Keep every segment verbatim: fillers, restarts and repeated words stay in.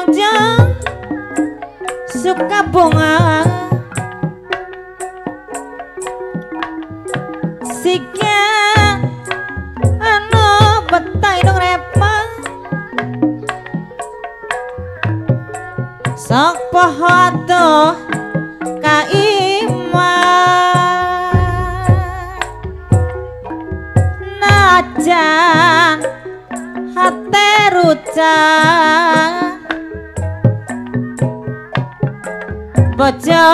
aja suka bunga sika anu betah dong repa sok poho atuh kaima najan hate rucah bojo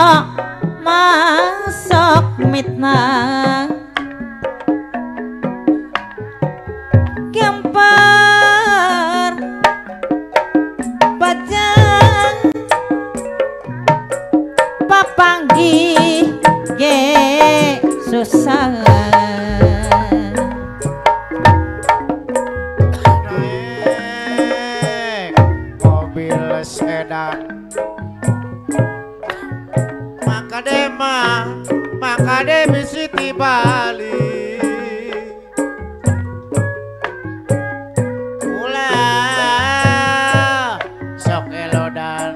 masuk mitna gempar bajang papanggi ge susah mobil sedan Makadema Makademi Siti Bali ulah sok elodan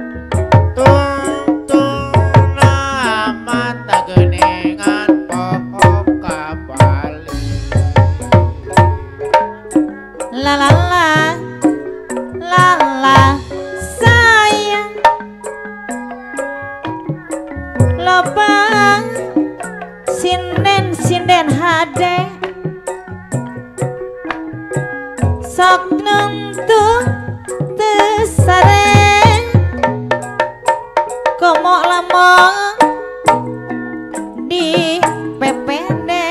tung tung nama tageningan pohon kabali la la la la la sayang lobang sinden sinden hade sok nuntu tesare komok lemong di pepende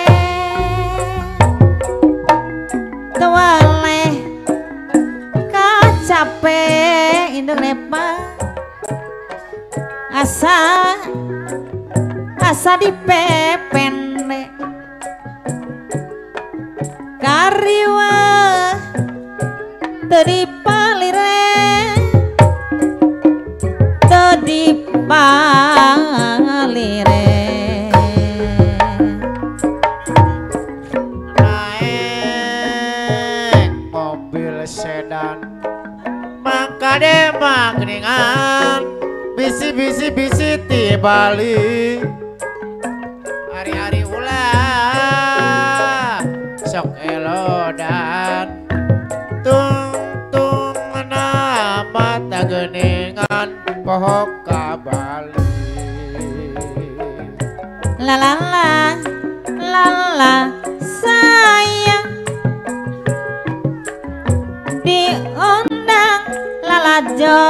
tewale kacape indung nepa asa asa di pepende kariwa tadi palire tadi palire naik mobil sedan Makadema geningan bisi bisi bisi ti Bali hari-hari ulah sok elodan tung tung nama tageningan pohon kabali la la la la la sayang diundang lalajo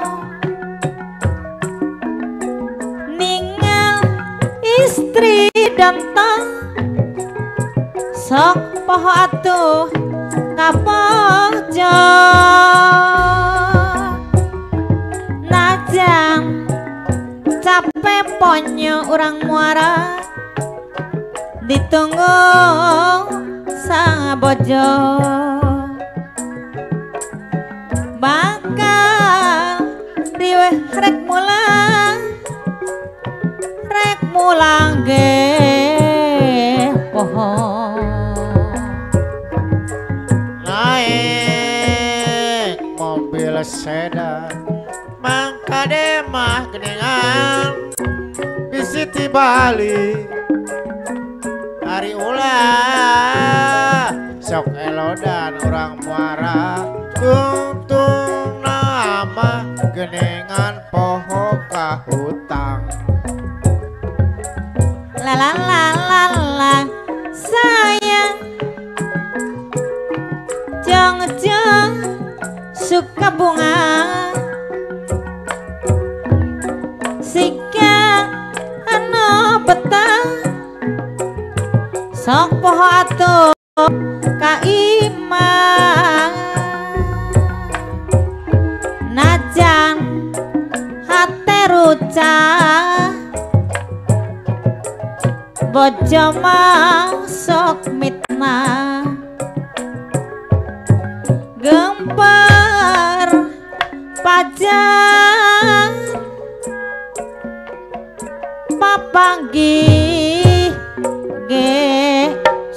ningal istri dantang sok poho atuh kapojo najang capek ponyo urang muara ditunggu sang bojo bakal riweh rek mulang rek mulang ge pohon naik mobil sedan Makadema geningan bisi ti Bali hari ulah sok elodan orang muara tuntung nama geningan poho kahutang la la la la la sayang jong jong suka bunga sika anu betah sok poho atuh kaima najan hate rucah bojo masuk mitna gempar pajang papanggi ge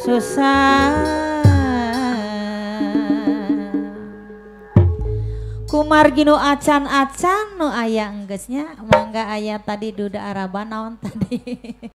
susah ku kumargi nu acan-acan nu aya enggeusnya mangga aya tadi duda araba naon tadi